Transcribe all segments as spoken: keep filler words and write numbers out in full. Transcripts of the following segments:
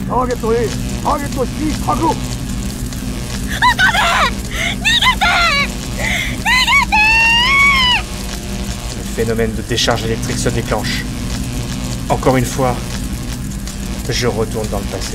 ターゲット A、ターゲット C 確保。 Le phénomène de décharge électrique se déclenche. Encore une fois, je retourne dans le passé.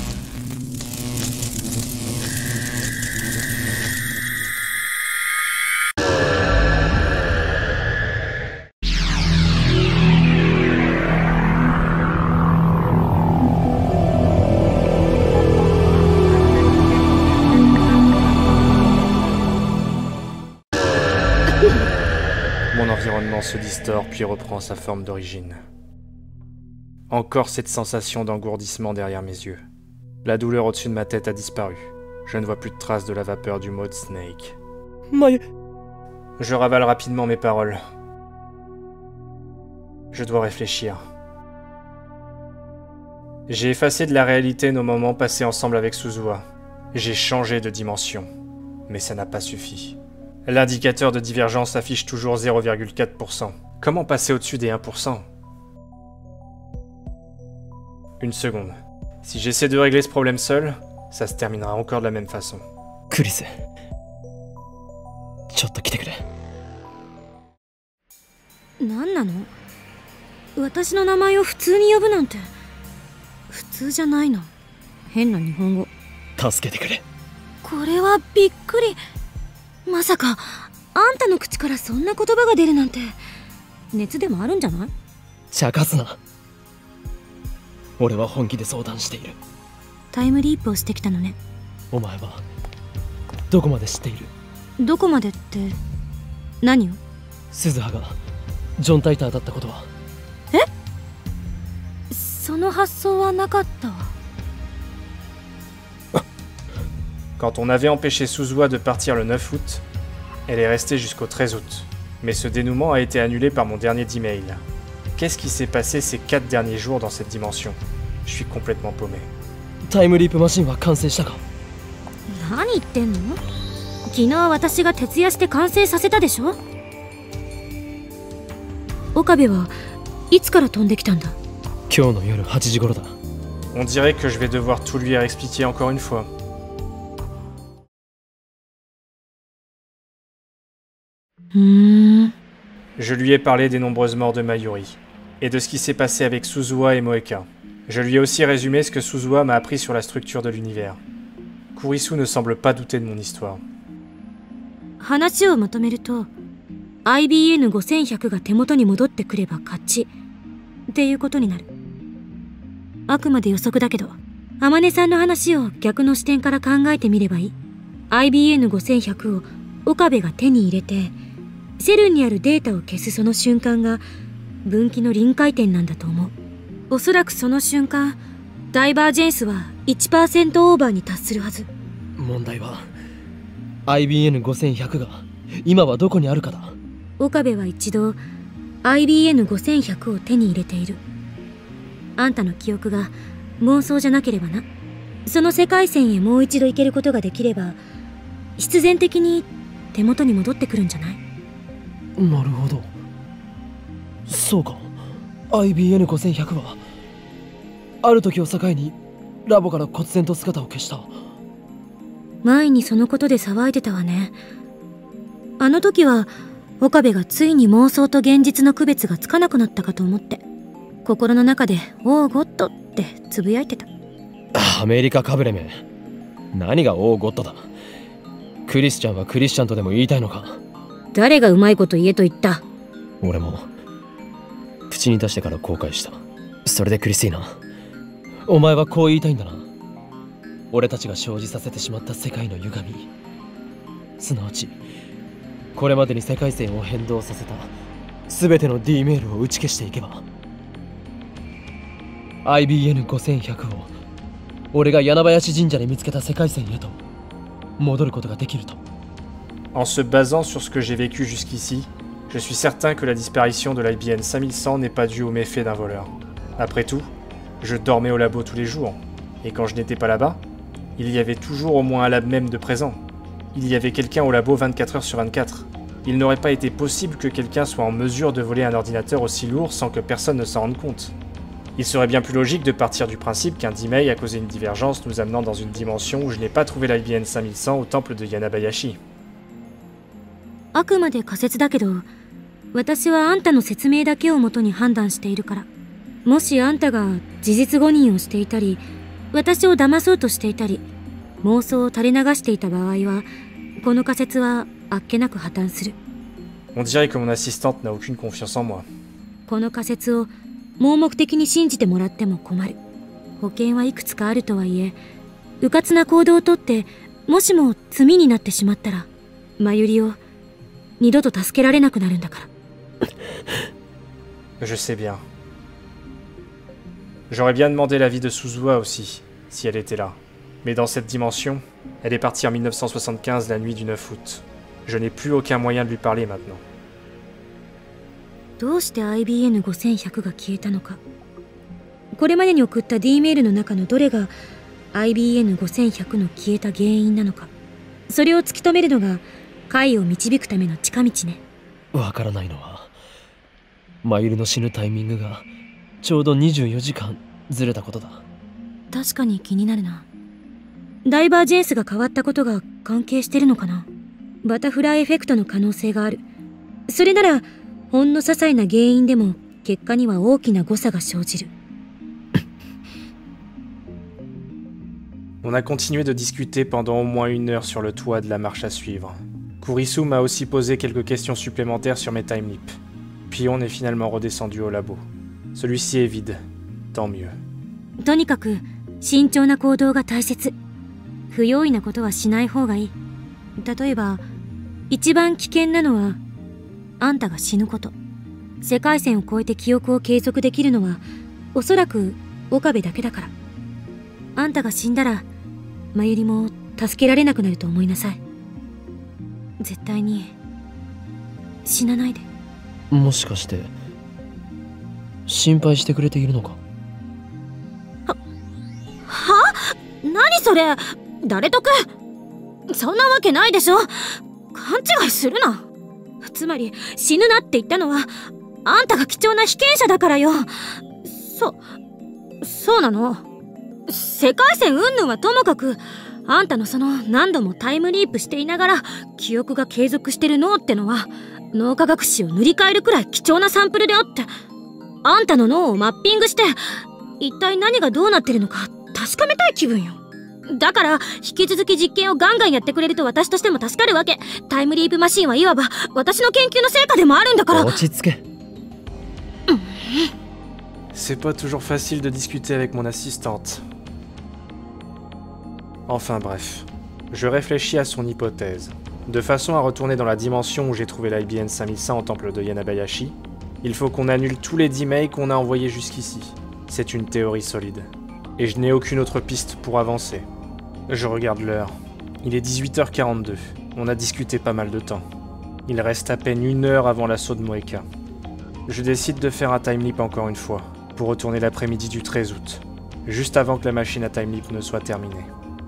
Mon environnement se distord puis reprend sa forme d'origine. Encore cette sensation d'engourdissement derrière mes yeux. La douleur au-dessus de ma tête a disparu. Je ne vois plus de traces de la vapeur du mode Snake. Mayu. Je ravale rapidement mes paroles. Je dois réfléchir. J'ai effacé de la réalité nos moments passés ensemble avec Suzuha. J'ai changé de dimension. Mais ça n'a pas suffi. L'indicateur de divergence affiche toujours zéro virgule quatre pour cent. Comment passer au-dessus des un pour cent? Une seconde. Si j'essaie de régler ce problème seul, ça se terminera encore de la même façon. Chris. ちょっと来てくれ。 何なの？私の名前を普通に呼ぶなんて普通じゃないの。変な日本語。 助けてくれ。 これはびっくり。まさかあんたの口からそんな言葉が出るなんて熱でもあるんじゃない？ 茶化すな。俺は本気で相談している。 タイムリープをしてきたのね。 お前はどこまで知っている？ どこまでって何を？ 鈴葉がジョン・タイターだったことは。 え？その発想はなかったわ。 Quand on avait empêché Suzuha de partir le neuf août, elle est restée jusqu'au treize août. Mais ce dénouement a été annulé par mon dernier D-mail. Qu'est-ce qui s'est passé ces quatre derniers jours dans cette dimension? Je suis complètement paumé. タイムリープマシンは完成したか？ 何言ってんの？昨日私が徹夜して完成させたでしょ？岡部はいつから飛んできたんだ？ 今日の夜はちじ頃だ。 On dirait que je vais devoir tout lui expliquer encore une fois. Hmm. Je lui ai parlé des nombreuses morts de Mayuri, et de ce qui s'est passé avec Suzuha et Moeka. Je lui ai aussi résumé ce que Suzuha m'a appris sur la structure de l'univers. Kurisu ne semble pas douter de mon histoire. 話をまとめると アイビーエヌごせんひゃく が手元に戻ってくれば勝ちっていうことになる。あくまで予測だけど天音さんの話を逆の視点から考えてみればいい。 アイビーエヌごせんひゃく を岡部が手に入れてセルンにあるデータを消すその瞬間が分岐の臨界点なんだと思う。おそらくその瞬間ダイバージェンスは いちパーセント オーバーに達するはず。 問題は アイビーエヌごせんひゃく が今はどこにあるかだ。 岡部は一度 アイビーエヌごせんひゃく を手に入れている。あんたの記憶が妄想じゃなければな。その世界線へもう一度行けることができれば必然的に手元に戻ってくるんじゃない？ なるほど。そうか。 アイビーエヌごせんひゃく はある時を境にラボから忽然と姿を消した。 前にそのことで騒いでたわね。あの時は岡部がついに妄想と現実の区別がつかなくなったかと思って心の中で「オーゴッド」ってつぶやいてた。 アメリカかぶれめ。何がオーゴッドだ。クリスチャンはクリスチャンとでも言いたいのか。 誰がうまいこと言えと言った。 俺も口に出してから後悔した。それでクリスティーナ、お前はこう言いたいんだな。俺たちが生じさせてしまった世界の歪み、すなわちこれまでに世界線を変動させた全ての D メールを打ち消していけば アイビーエヌごせんひゃく を俺が柳林神社で見つけた世界線へと戻ることができると。 En se basant sur ce que j'ai vécu jusqu'ici, je suis certain que la disparition de l'I B N cinq mille cent n'est pas due au méfait d'un voleur. Après tout, je dormais au labo tous les jours, et quand je n'étais pas là-bas, il y avait toujours au moins un lab même de présent. Il y avait quelqu'un au labo vingt-quatre heures sur vingt-quatre. Il n'aurait pas été possible que quelqu'un soit en mesure de voler un ordinateur aussi lourd sans que personne ne s'en rende compte. Il serait bien plus logique de partir du principe qu'un Dimei a causé une divergence nous amenant dans une dimension où je n'ai pas trouvé l'I B N cinq mille cent au temple de Yanabayashi. あくまで仮説だけど、私はあんたの説明だけをもとに判断しているから。もしあんたが事実誤認をしていたり、私を騙そうとしていたり、妄想を垂れ流していた場合は、この仮説はあっけなく破綻する。 On dirait que mon assistante n'a aucune confiance en moi. この仮説を盲目的に信じてもらっても困る。保険はいくつかあるとはいえ、迂闊な行動をとって、もしも罪になってしまったら、まゆりを二度と助けられなくなるんだから。 Je sais bien. J'aurais bien demandé l'avis de Suzuha aussi, si elle était là. Mais dans cette dimension, elle est partie en mille neuf cent soixante-quinze la nuit du neuf août. Je n'ai plus aucun moyen de lui parler maintenant. どうして アイビーエヌごせんひゃく が消えたのか。これまでに送った D メールの中のどれが アイビーエヌごせんひゃく の消えた原因なのか。それを突き止めるのが解を導くための近道ね。 わからないのは、マユリの死ぬタイミングがちょうどにじゅうよじかんずれたことだ。 確かに気になるな。ダイバージェンスが変わったことが関係してるのかな。バタフライエフェクトの可能性がある。それならほんの些細な原因でも結果には大きな誤差が生じる。 On a continué de discuter pendant au moins une heure sur le toit de la marche à suivre. Kurisu m'a aussi posé quelques questions supplémentaires sur mes timelips. Puis on est finalement redescendu au labo. Celui-ci est vide. Tant mieux. とにかく慎重な行動が大切。不用意なことはしない方がいい。例えば、一番危険なのは、あんたが死ぬこと。世界線を越えて記憶を継続できるのは、おそらく岡部だけだから。あんたが死んだら、まゆりも助けられなくなると思いなさい。絶対に、死なないで。 もしかして、心配してくれているのか？ は、は？何それ？誰得？そんなわけないでしょ。勘違いするな。つまり死ぬなって言ったのはあんたが貴重な被験者だからよ。そそうなの。世界線云々はともかく、あんたのその何度もタイムリープしていながら記憶が継続してる脳ってのは、脳科学史を塗り替えるくらい貴重なサンプルであって、あんたの脳をマッピングして一体何がどうなってるのか確かめたい気分よ。だから引き続き実験をガンガンやってくれると私としても助かるわけ。タイムリープマシンはいわば私の研究の成果でもあるんだから。 落ち着け。 C'est pas toujours facile de discuter avec mon assistante. Enfin bref, je réfléchis à son hypothèse. De façon à retourner dans la dimension où j'ai trouvé l'I B N cinq mille cent au temple de Yanabayashi, il faut qu'on annule tous les D-mails qu'on a envoyés jusqu'ici. C'est une théorie solide. Et je n'ai aucune autre piste pour avancer. Je regarde l'heure. Il est dix-huit heures quarante-deux. On a discuté pas mal de temps. Il reste à peine une heure avant l'assaut de Moeka. Je décide de faire un timelip encore une fois, pour retourner l'après-midi du treize août, juste avant que la machine à timelip ne soit terminée.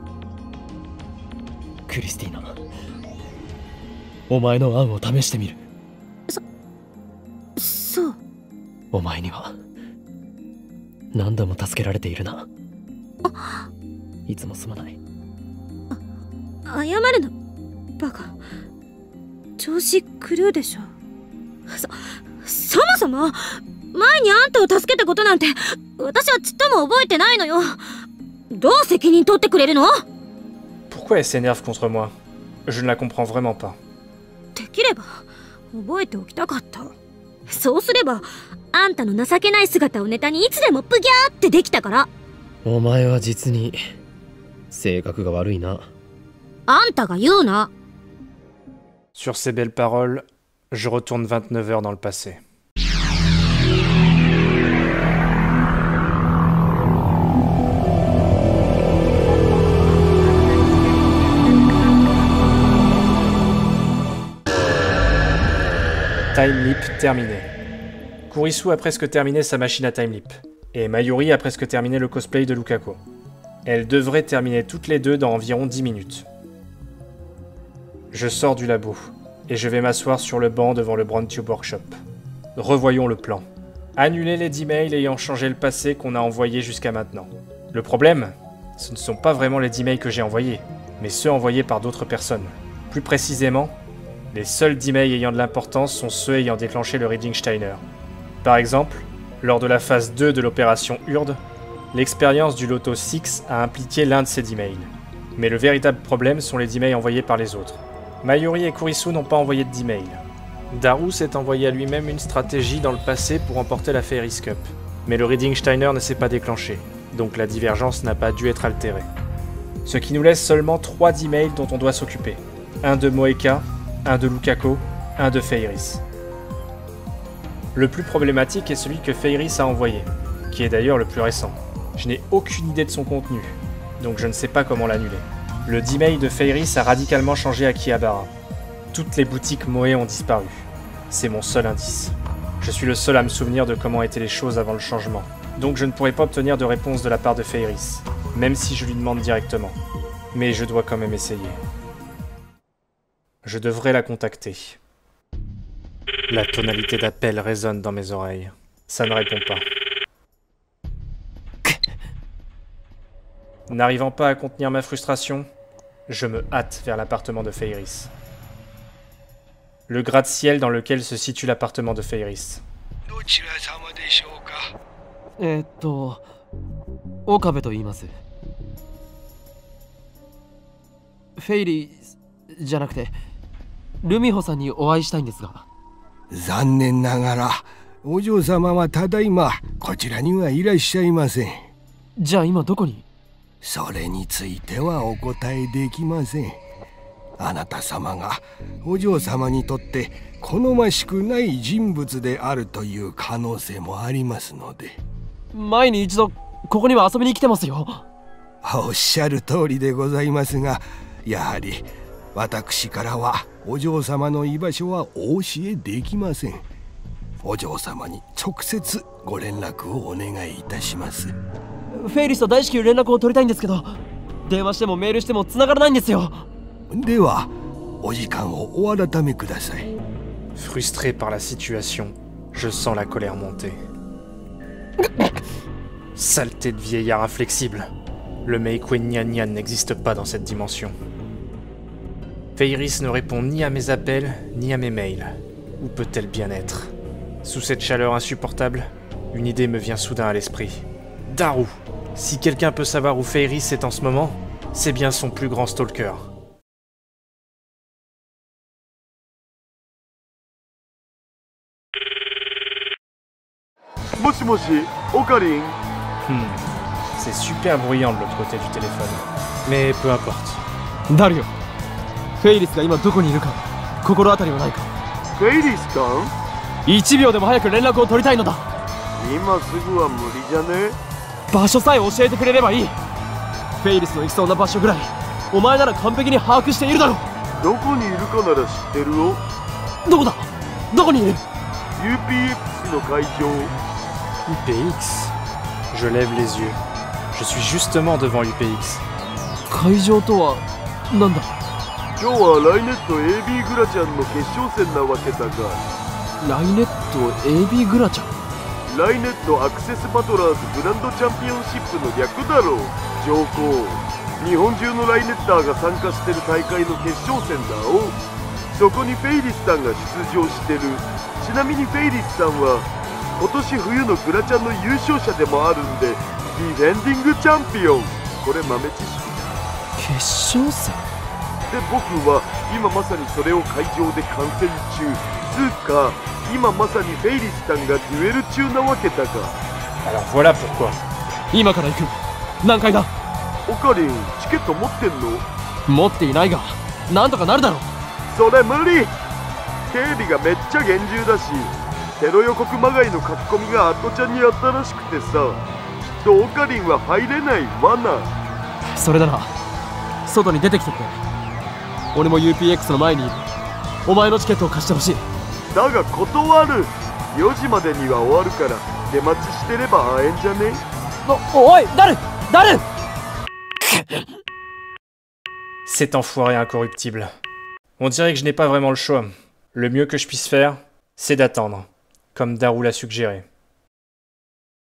クリスティーナ、お前の案を試してみる。 そ、そう。 お前には何度も助けられているな。いつもすまない。 あ、謝るな、バカ。調子狂うでしょ。そ、そもそも前にあんたを助けたことなんて私はちっとも覚えてないのよ。どう責任取ってくれるの？ Pourquoi elle s'énerve contre moi? Je ne la comprends vraiment pas. できれば覚えておきたかった。そうすればあんたの情けない姿をネタにいつでもプギャーってできたから。 お前は実に性格が悪いな。 あんたが言うな。 Sur ces belles paroles, je retourne vingt-neuf heures dans le passé. Timelip terminé. Kurisu a presque terminé sa machine à timelip, et Mayuri a presque terminé le cosplay de Lukako. Elles devraient terminer toutes les deux dans environ dix minutes. Je sors du labo, et je vais m'asseoir sur le banc devant le Brown Tube Workshop. Revoyons le plan. Annuler les dix mails ayant changé le passé qu'on a envoyés jusqu'à maintenant. Le problème, ce ne sont pas vraiment les dix mails que j'ai envoyés, mais ceux envoyés par d'autres personnes. Plus précisément, les seuls dix mails ayant de l'importance sont ceux ayant déclenché le Reading Steiner. Par exemple, lors de la phase deux de l'opération Urde, l'expérience du Loto six a impliqué l'un de ces dix mails. Mais le véritable problème sont les dix mails envoyés par les autres. Mayuri et Kurisu n'ont pas envoyé de dix mails. Daru s'est envoyé à lui-même une stratégie dans le passé pour remporter la Fairies Cup. Mais le Reading Steiner ne s'est pas déclenché, donc la divergence n'a pas dû être altérée. Ce qui nous laisse seulement trois dix mails dont on doit s'occuper. Un de Moeka, un de Lukako, un de Fairies. Le plus problématique est celui que Fairies a envoyé, qui est d'ailleurs le plus récent. Je n'ai aucune idée de son contenu, donc je ne sais pas comment l'annuler. Le dix mail de Fairies a radicalement changé Akihabara. Toutes les boutiques Moe ont disparu. C'est mon seul indice. Je suis le seul à me souvenir de comment étaient les choses avant le changement, donc je ne pourrai pas obtenir de réponse de la part de Fairies, même si je lui demande directement. Mais je dois quand même essayer. Je devrais la contacter. La tonalité d'appel résonne dans mes oreilles. Ça ne répond pas. N'arrivant pas à contenir ma frustration, je me hâte vers l'appartement de Fairies. Le gratte-ciel dans lequel se situe l'appartement de Fairies. どちら様でしょうか。 えーっと岡部と言います。フェイリーじゃなくてルミホさんにお会いしたいんですが。 残念ながらお嬢様はただいまこちらにはいらっしゃいません。 じゃあ今どこに？ それについてはお答えできません。あなた様がお嬢様にとって好ましくない人物であるという可能性もありますので。 前に一度ここには遊びに来てますよ。 おっしゃる通りでございますが、やはり私からはお嬢様の居場所はお教えできません。お嬢様に直接ご連絡をお願いいたします。 フェイリスと大至急連絡を取りたいんですけど、電話してもメールしても繋がらないんですよ。 ではお時間をお改めください。 Frustré par la situation, je sens la colère monter. Saleté de vieillard inflexible. Le Meikuen Nyan Nyan n'existe pas dans cette dimension. Fairies ne répond ni à mes appels, ni à mes mails. Où peut-elle bien être? Sous cette chaleur insupportable, une idée me vient soudain à l'esprit. Daru! Si quelqu'un peut savoir où Fairies est en ce moment, c'est bien son plus grand stalker. もしもし、オカリン。 Hmm. C'est super bruyant de l'autre côté du téléphone. Mais peu importe. ダルよ、フェイリスが今どこにいるか心当たりはないか。 フェイリスさん？ いちびょうでも早く連絡を取りたいのだ。 今すぐは無理じゃね？ 場所さえ教えてくれればいい。フェイリスの行きそうな場所ぐらいお前なら完璧に把握しているだろう。 どこにいるかなら知ってるよ。 どこだ？どこにいる？ ユーピーエックス の会場。 U P X. Je lève les yeux. Je suis justement devant U P X. 会場とはなんだ？ 今日はライネット エービー グラちゃんの決勝戦なわけだが。 ライネット エービー グラちゃん。 ライネットアクセスバトラーズグランドチャンピオンシップの略だろう。上皇。日本中のライネッターが参加してる大会の決勝戦だお。そこにフェイリスさんが出場してる。ちなみにフェイリスさんは今年冬のグラちゃんの優勝者でもあるんで、ディフェンディングチャンピオン。これ豆知識。 決勝戦で、僕は今まさにそれを会場で観戦中。つうか今まさにフェイリスさんがデュエル中なわけだが。 Alors voilà pourquoi. 今から行く。何階だ？ オカリン、チケット持ってんの？ 持っていないがなんとかなるだろう。 それ無理。警備がめっちゃ厳重だし、テロ予告まがいの書き込みがアットちゃんにあったらしくてさ、きっとオカリンは入れないわな。 それなら外に出てきてくれ。俺も ユーピーエックス の前にいる。お前のチケットを貸してほしい。 だが断る。よじまでには終わるから出待ちしてれば会えんじゃね？ お、おい、ダルダル Cet enfoiré incorruptible. On dirait que je n'ai pas vraiment le choix. Le mieux que je puisse faire, c'est d'attendre, comme Daru l'a suggéré.